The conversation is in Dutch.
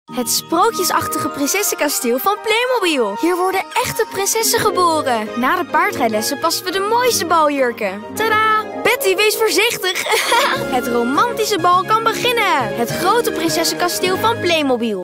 Het sprookjesachtige prinsessenkasteel van Playmobil. Hier worden echte prinsessen geboren. Na de paardrijlessen passen we de mooiste baljurken. Tadaa! Betty, wees voorzichtig. Het romantische bal kan beginnen. Het grote prinsessenkasteel van Playmobil.